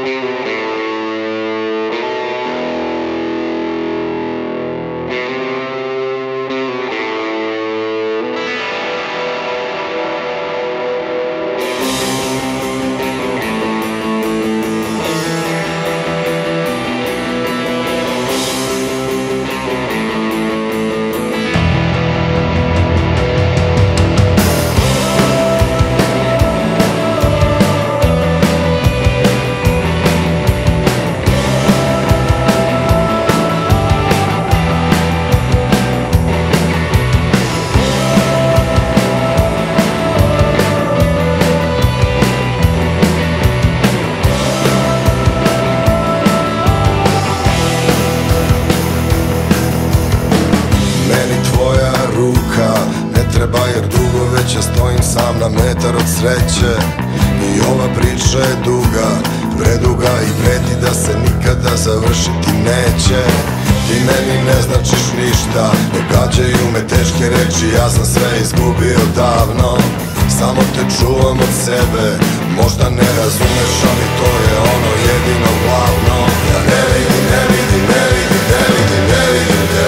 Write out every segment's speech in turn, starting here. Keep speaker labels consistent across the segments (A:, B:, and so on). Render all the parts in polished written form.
A: Ja stojim sam na metar od sreće i ova priča je duga, preduga i preti da se nikada završiti neće. Ti meni ne značiš ništa, ne gađaju me teške reči, ja sam sve izgubio davno. Samo te čuvam od sebe, možda ne razumeš, ali to je ono jedino glavno. Ja ne vidim, ne vidim, ne vidim, ne vidim, ne vidim te.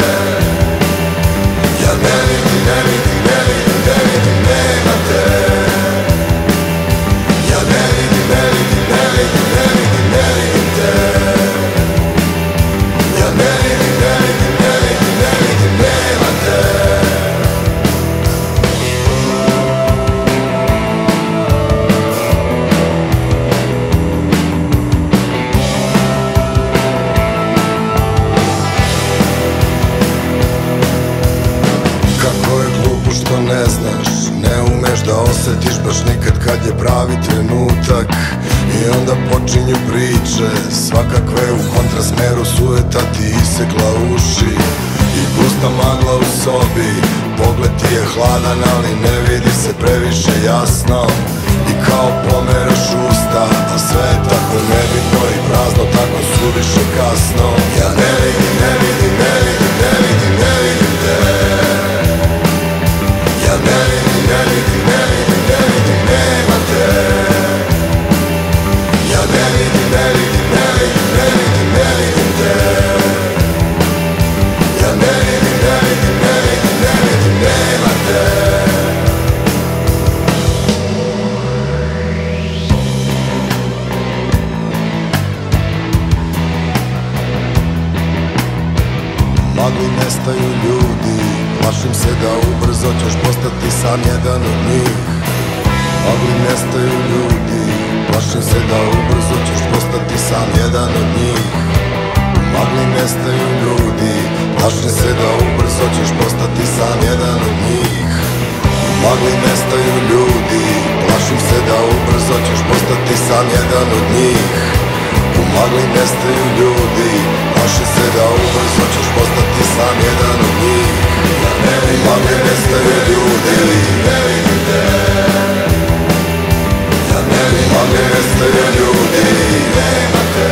A: Ja ne vidim, ne vidim, ne vidim, ne vidim, nema te. Ja ne vidim, ne vidim, ne vidim, ne vidim, ne vidim te. Ja ne vidim, ne vidim, ne vidim, ne vidim, nema te. Što ne znaš, ne umeš da osetiš baš nikad kad je pravi trenutak. I onda počinju priče, svakakve u kontrasmeru, sujeta ti isekla uši. I gusta magla u sobi, pogled ti je hladan, ali ne vidi se previše jasno. I kao pomeraš usta, a sve je tako nebitno i prazno, tako suviše kasno. Ja ne vidim, ne vidim, ne vidim, ne vidim, ne vidim te. Ja ne vidim, ne vidim, ne vidim, ne vidim, nema te. Ja ne vidim, ne vidim, ne vidim, ne vidim, ne vidim te. Ja ne vidim, ne vidim, ne vidim, ne vidim, nema te. Magli nestaju ljudi, plašim se da ubrzo ćeš postati sam jedan od njih. Magli nestaju ljudi, plašim se da ubrzo ćeš postati sam jedan od njih. Magli nestaju ljudi, plašim se da ubrzo ćeš postati sam jedan od njih. Magli nestaju ljudi, plašim se da ubrzo ćeš postati sam jedan od njih. U magli nestaju ljudi, plašim se da ubrzo ćeš postati sam jedan od njih. U magli nestaju ljudi, ne vidim te. U magli nestaju ljudi, nema te.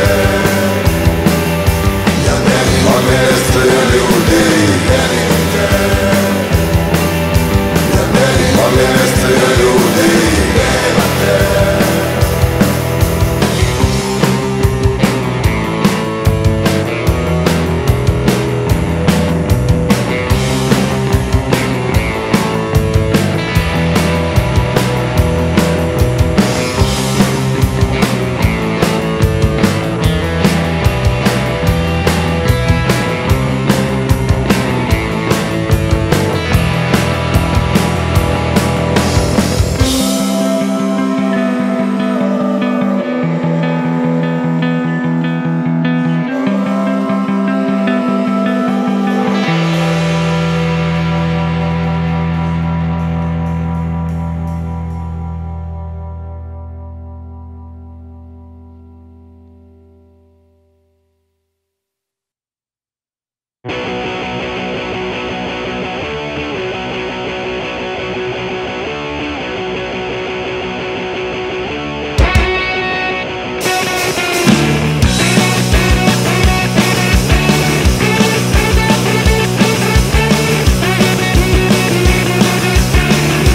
A: U magli nestaju ljudi, ne vidim te. U magli nestaju ljudi, nema te.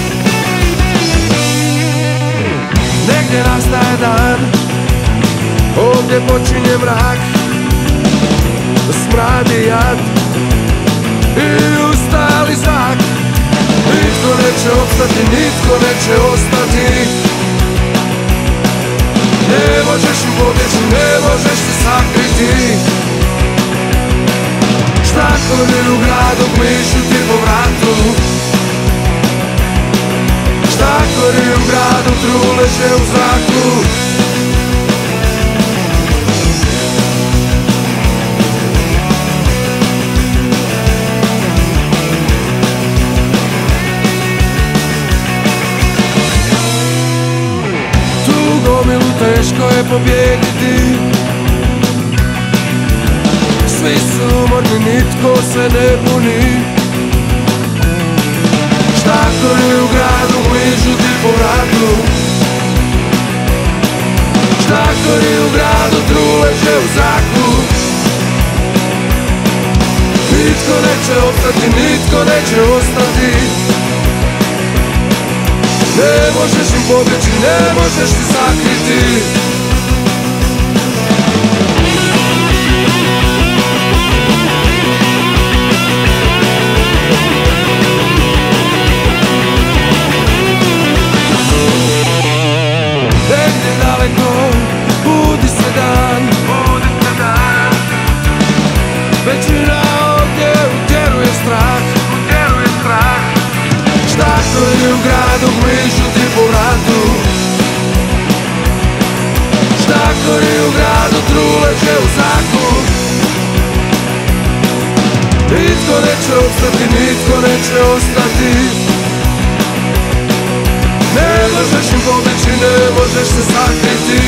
B: Negdje nastaje dan
A: gdje počinje mrak, smrad i jad i ustali zrak. Nitko neće opstati, nitko neće ostati. Ne možeš im pobjeći, ne možeš se sakriti. Štakori u gradu plišu ti po vratu. Štakori u gradu truleže u zraku. Tu gomilu teško je pobijediti. Svi su umorni, nitko se ne buni. Štakori u gradu bližu ti po vratu. Štakori u gradu truleže u zraku. Nitko neće opstati, nitko neće ostati. Ne možeš im pobjeći, ne možeš ti sakriti. Negdje daleko budi se dan, većina ovdje utjeruje strah. Štakori u gradu bližu ti po vratu. Štakori u gradu truleže u zraku. Nitko neće opstati, nitko neće ostati. Ne možeš im pobjeći, ne možeš se sakriti.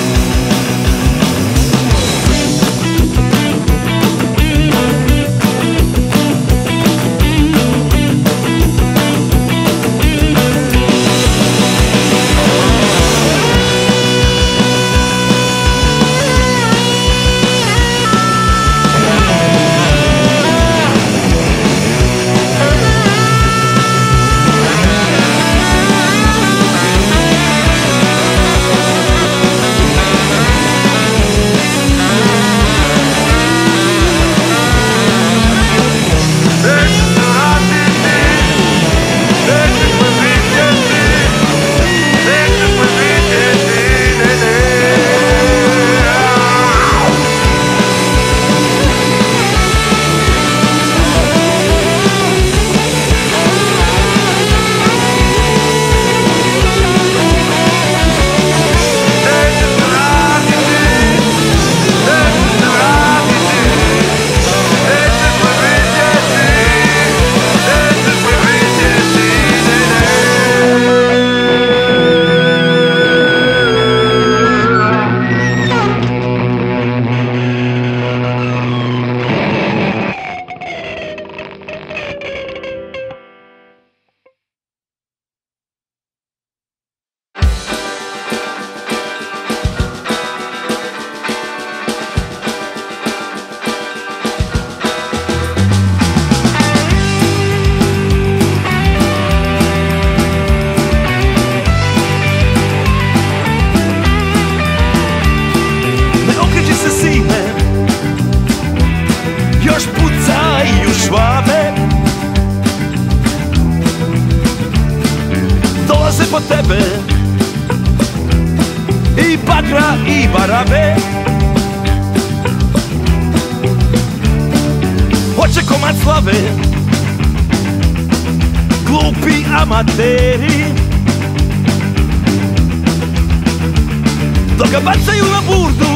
B: Dok ga bacaju na burdu,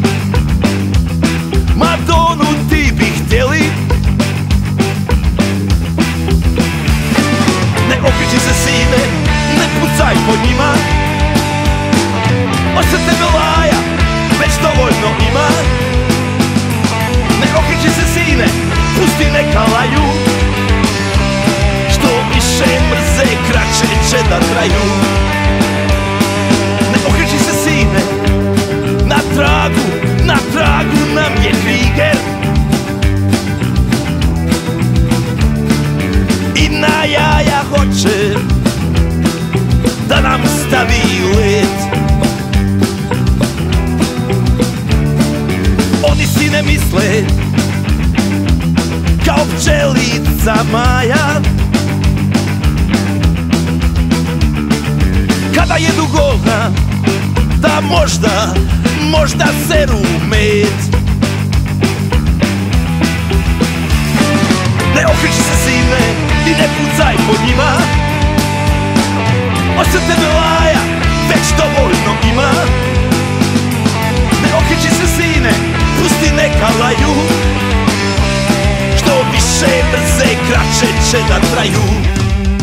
B: Madonu ti bi htjeli. Ne okreći se sine, ne pucaj po njima. Od se tebe laja, već dovoljno ima. Ne okreći se sine, pusti neka laju. Što više mrze, kraće će da traju. Ne okreći se sine, na tragu nam je Kriger. I na jaja hoće da nam stavi led. golna, da možda seru med. Ne okreći se sine i ne pucaj po njima, osim tebe laja već dovoljno ima. Ne okreći se sine, pusti neka laju, što više brze kraće će da traju.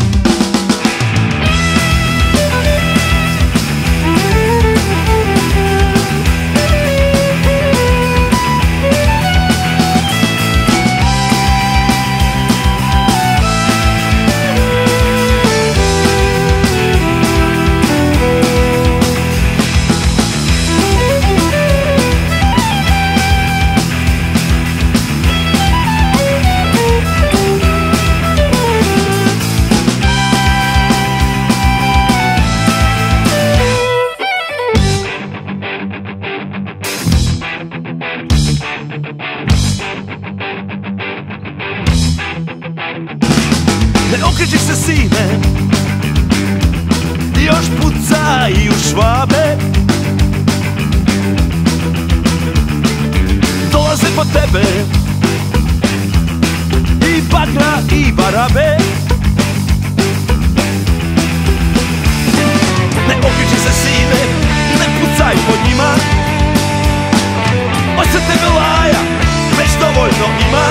B: Ne okreći se sine, još pucaju švabe, dolaze po tebe i bagra i barabe. Ne okreći se sine, ne pucaj po njima, osim tebe laja već dovoljno ima.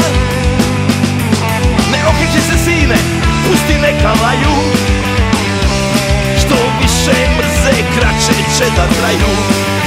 B: Ne okreći se sine, pusti neka laju, što više brze kraće će da traju.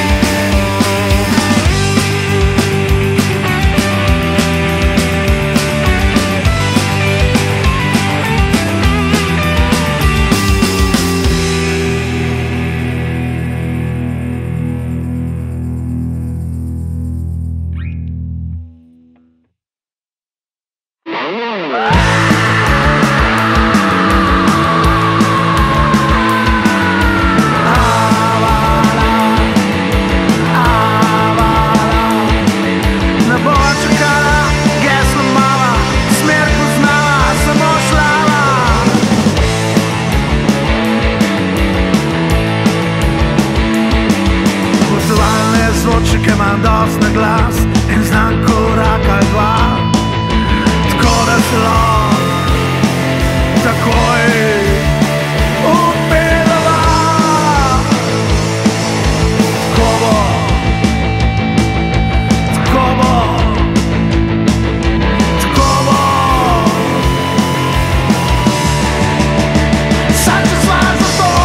C: Zvočike imam dost na glas in znam koraka dva, tako da se lahko takoj upelava. Tako bo, tako bo, tako bo. Sad će sva za to.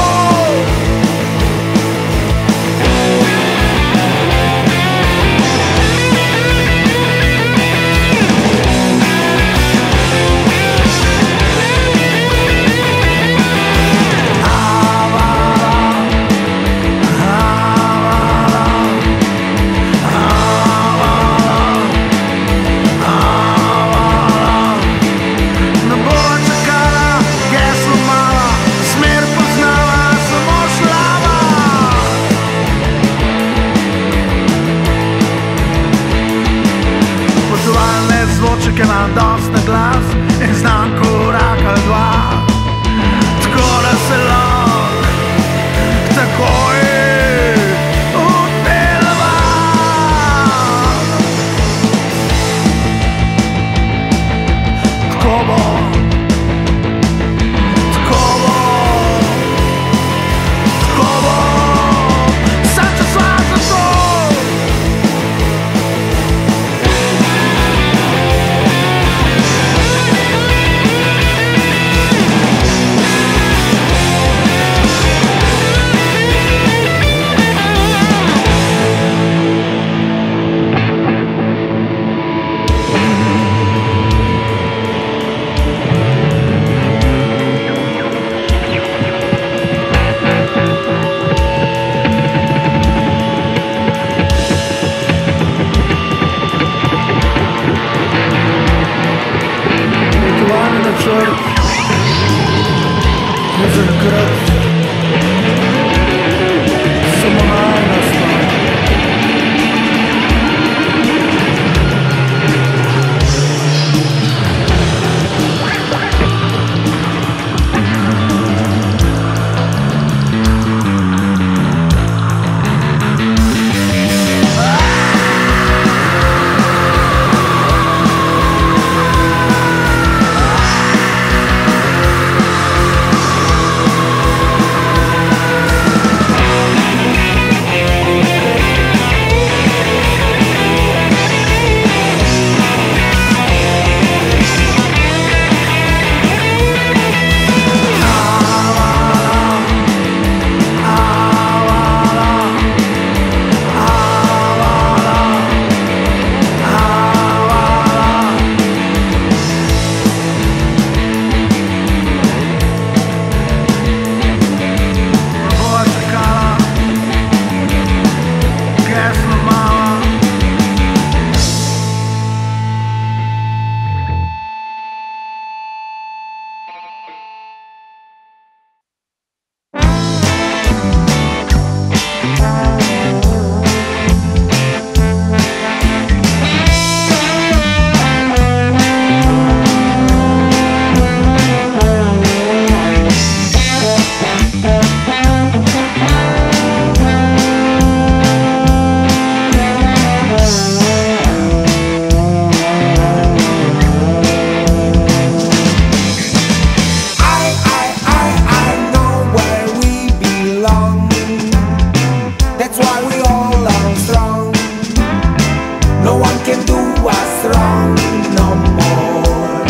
D: That's why we all are strong. No one can do us wrong no more.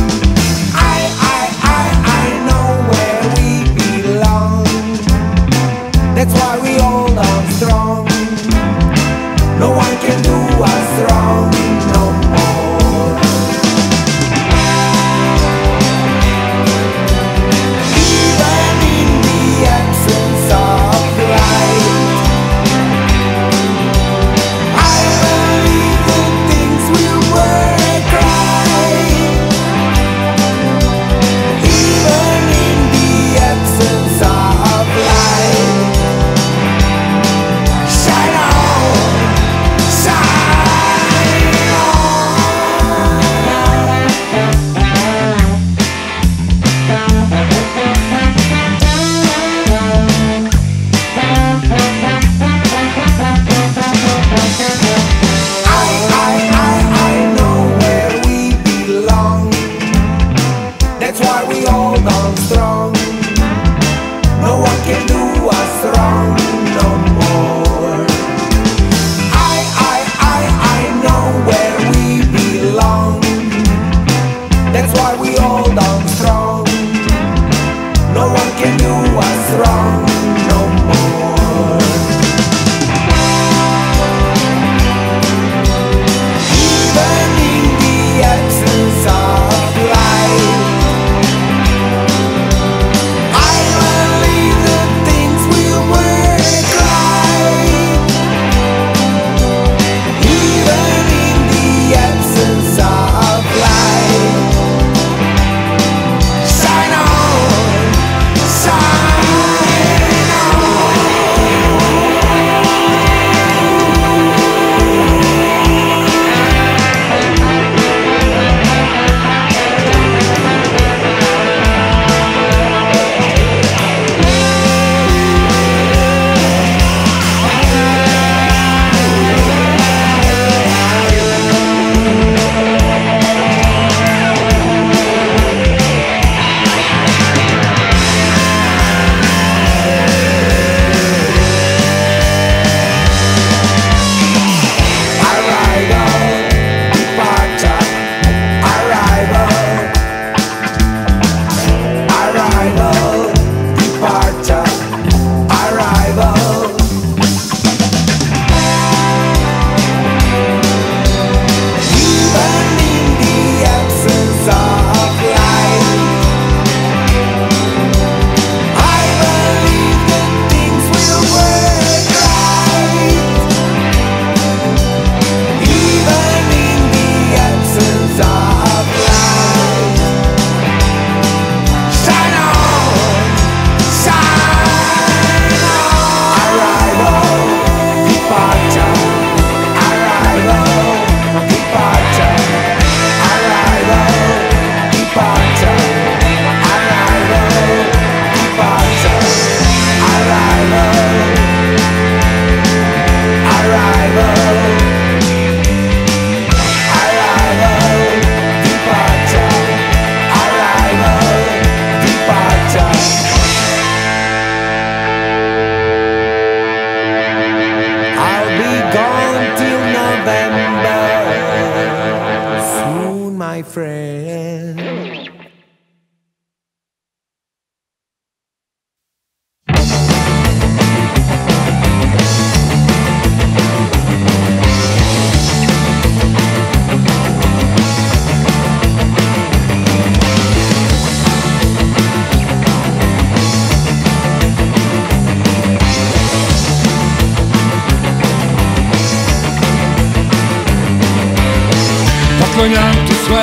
D: I know where we belong. That's why we all are strong. No one can do us wrong no more. Even in the absence of light, I believe that things will work right. Even in the absence of light, shine on, shine I know where we belong. That's why we all gone strong. No one can do us wrong no more. I know where we belong. That's why we all gone strong. No one can do us wrong no more. Even in the absence of light, I believe that things will work right. Even in the absence of light, shine on, shine on. I'll be gone till November soon, my friend.
E: Poklanjam ti sve,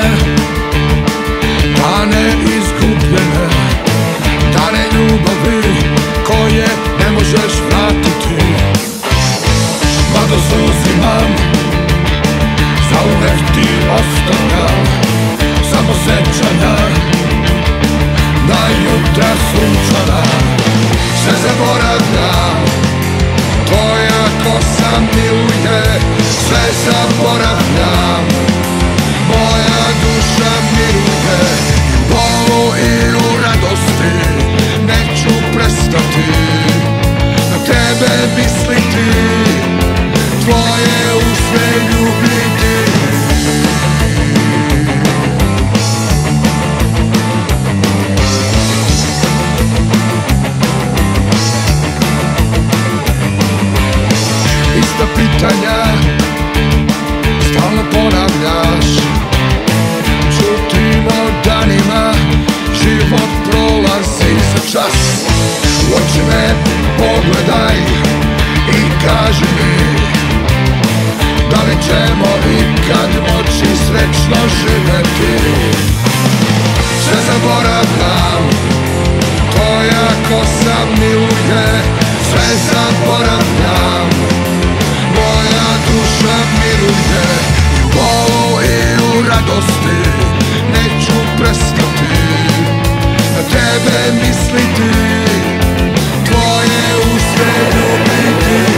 E: dane izgubljene, dane ljubavi koje ne možeš vratiti. Mada suzimam, zauvek ti ostavljam samo sećanja na jutra sunčana. Sve zaboravljam, tvoja kosa miluje, sve zaboravljam. Moja duša miruje, bolu i u radosti neću prestati na tebe misliti. tvoje usne ljubiti. Ista pitanja stalno ponavljaš, čutimo danima, život prolazi za čas. U oči me pogledaj i kaži mi, da li ćemo ikad moći srećno živeti. Sve zaboravljam, tvoja kosa miluje, sve zaboravljam, moja duša miruje. I u bolu i u radosti neću prestati na tebe misliti, tvoje usne ljubiti.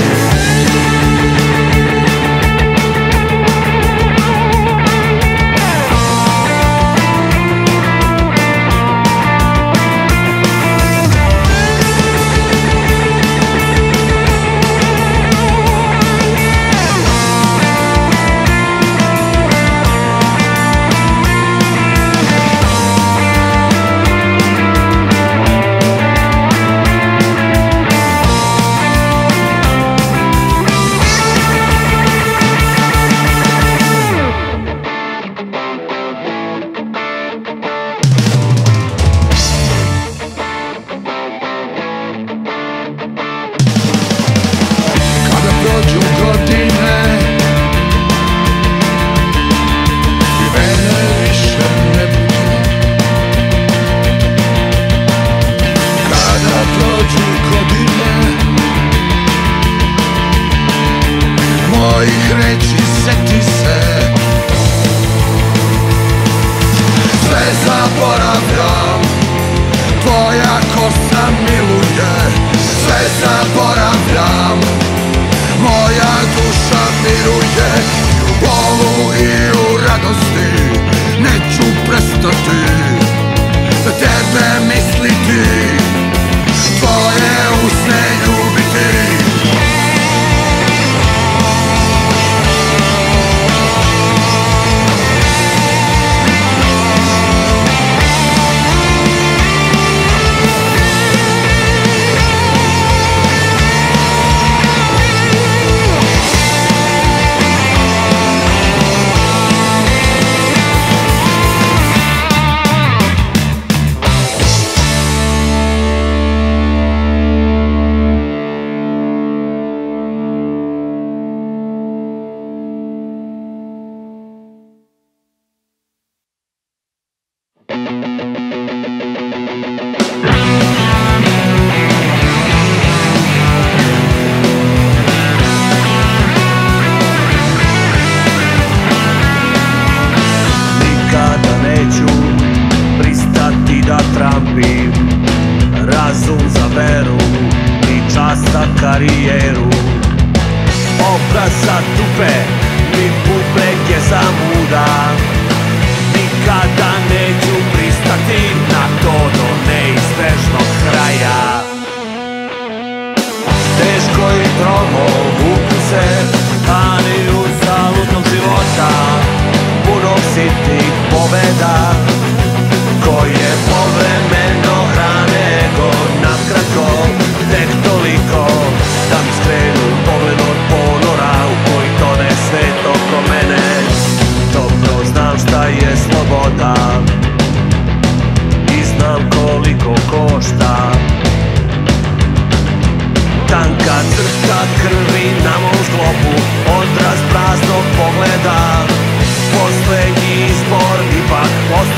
B: Odraz praznog pogleda, poslednji izbor ipak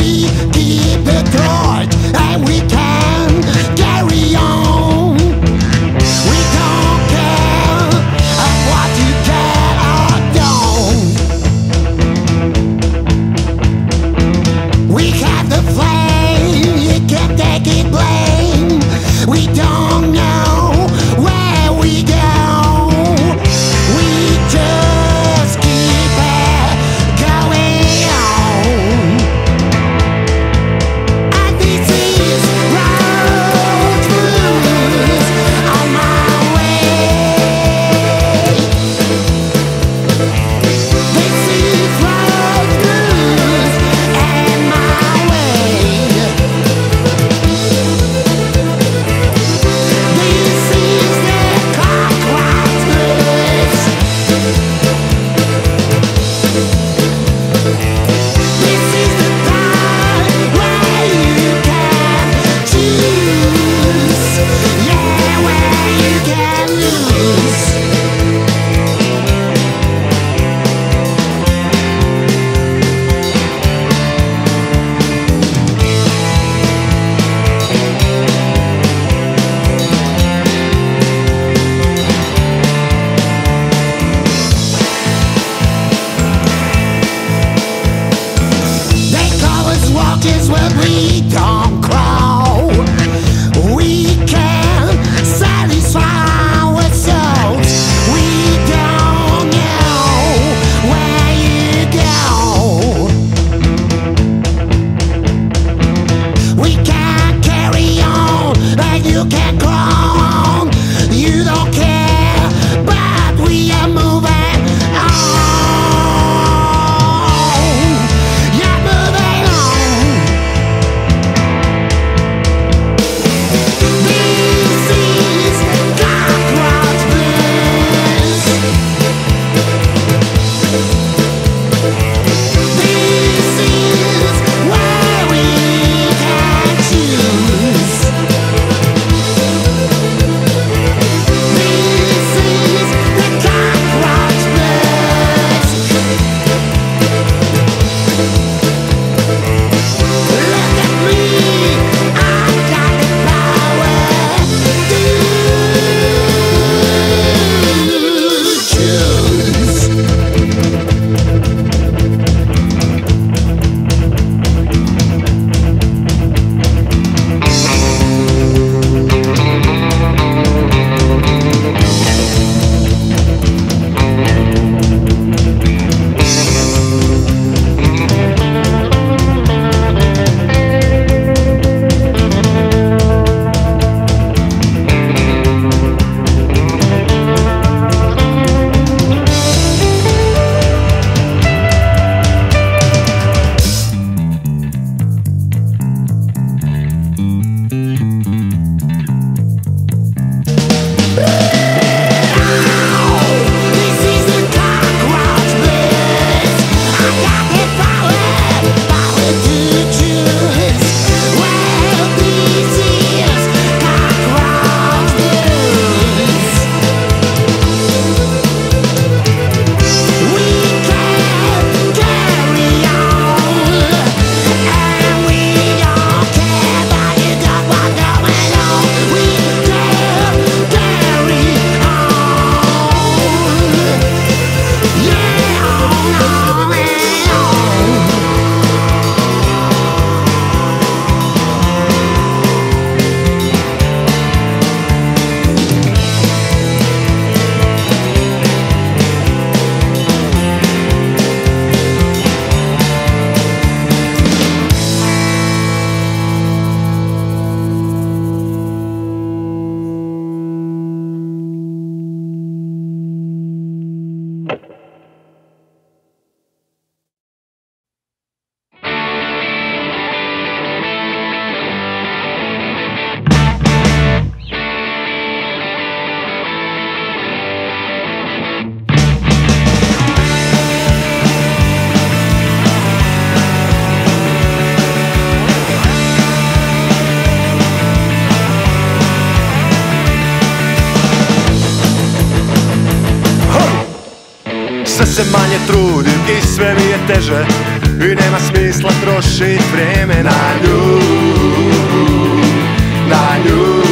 F: we keep the torch and we can carry on. We don't care what you can or don't. We have the flame, you can't take it blame. We don't know where we go. We just keep it going on. And this is road blues on my way. This is road blues and my way. This is the cockroach blues. This is the time where you can choose, yeah, where you can lose. They call us walkers, but we don't crawl. We can satisfy our souls. We don't know where you go. We can't carry on, and you can't go on. You don't care, but we are moving on. Yeah, moving on. This is cockroach blues. This is where we can choose. This is the cockroach blues. Look at me, I've got the power to choose. This is the cockroach blues. I got the power to choose. Well, this is cockroach blues. We can carry on, and we don't care about you got what going on. We can carry on, yeah, on and on.
B: Sve se manje trudim i sve mi je teže i nema smisla trošit vrijeme na nju, na nju.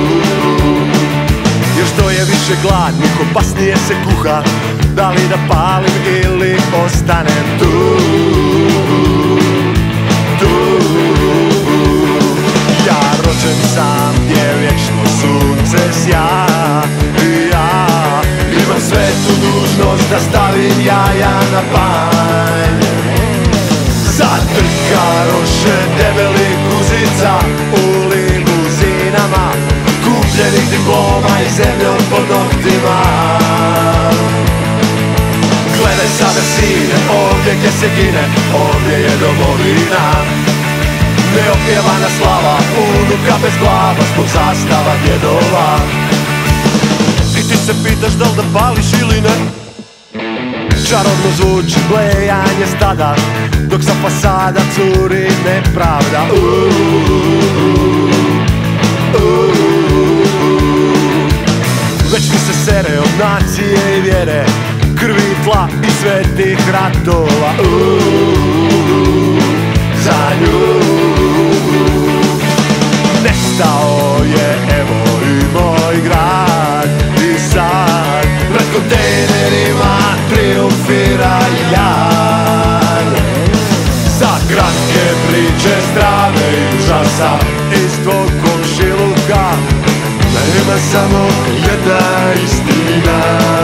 B: Jer što je više gladnih, opasnije se kuha. Da li da palim ili ostanem tu, tu. Ja rođen sam gdje vječno sunce sja i ja imam svetu dužnost da stavim jaja na panj. Zatrkaroše debeli guzica u limuzinama, kupljenih diploma i zemljom pod noktima. Gledaj sada sine, ovdje gdje se gine, ovdje je domovina. Neopjevana slava, unuka bez glava, zbog zastava djedova. I ti se pitaš da li da pališ ili ne? Čarobno zvuči blejanje stada, dok sa fasada curi nepravda. Već mi se sere od nacije i vjere, krvi, tla i svetih ratova. Za nju nestao je evo i moj grad. I sad pred kontejnerima triumfira jad. Za kratke priče strave i užasa iz tvog komšiluka nema samo jedna istina.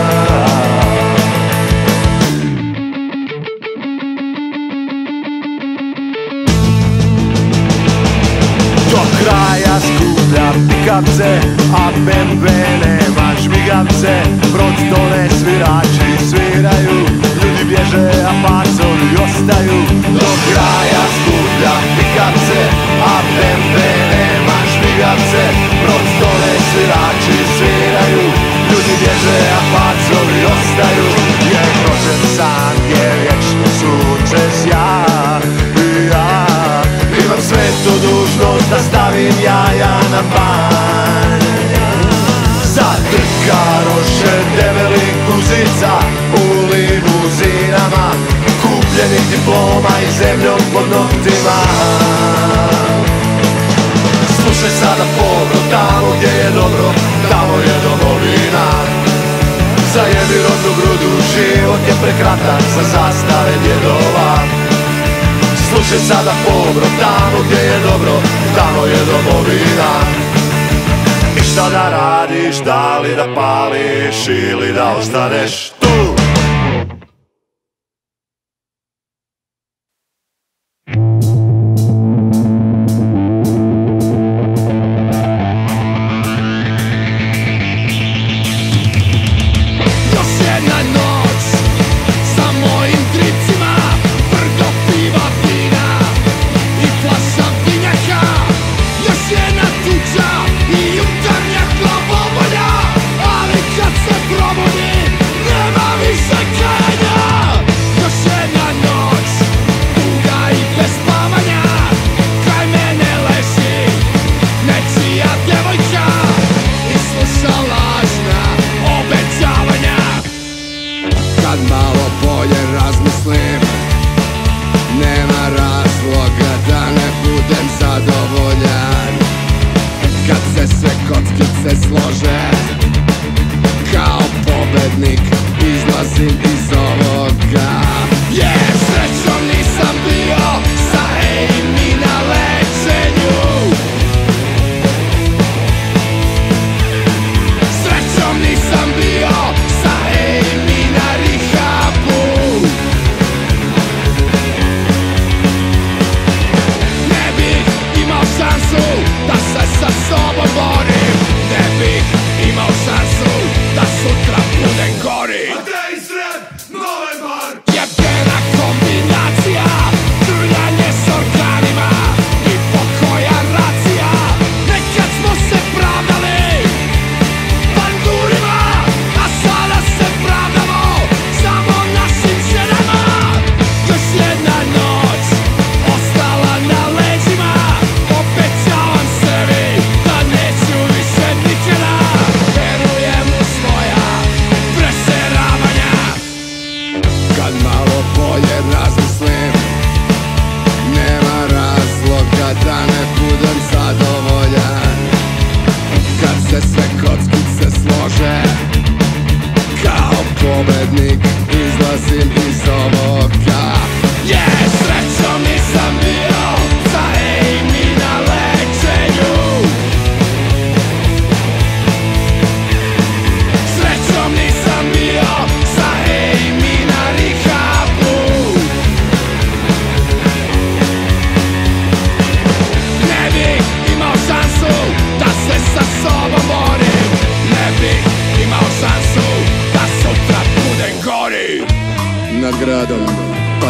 B: Do kraja skupljam pikapce, a BMW nema žmigavce. Brod dole svirači sviraju, ljudi bježe, a pacovi ostaju. Do kraja skupljam pikapce, a BMW nema žmigavce. Brod dole svirači sviraju, ljudi bježe, a pacovi ostaju. Jer rođen sam gdje vječno sunce sja i ja imam svetu dužnost da stavim jaja na panj. Zatrkaroše debeli guzica u limuzinama, kupljenih diploma i zemljom pod noktima. Slušaj sada povro, tamo gdje je dobro, tamo je domovina. Zajebi rodnu grudu, život je prekratak za zastave djedova. Slušaj sada povro, tamo gdje je dobro, tamo je domovina. I šta da radiš, da li da pališ ili da ostaneš tu?
F: I jutarnja glavobolja, ali kad se probudi, nema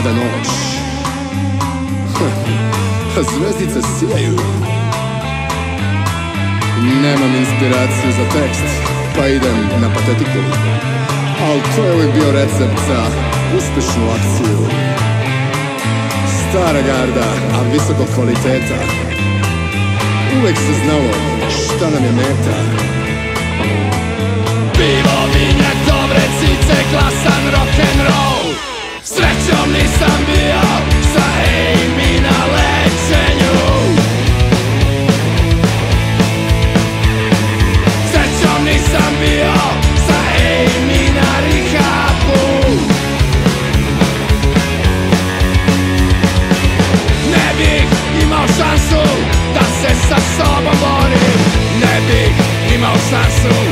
E: pada noć. Zvezdice sijaju. Nemam inspiraciju za tekst, pa idem na patetiku. Al to je uvijek bio recept za uspješnu akciju. Stara garda, a visokog kvaliteta. Uvijek se znalo šta nam je meta. Pivo, vinjak, dobre cice, glasan rock'n'roll. Srećom nisam bio sa Amy na lečenju. Srećom nisam bio sa Amy na rehabu. Ne bih imao šansu da se sa sobom borim. Ne bih imao šansu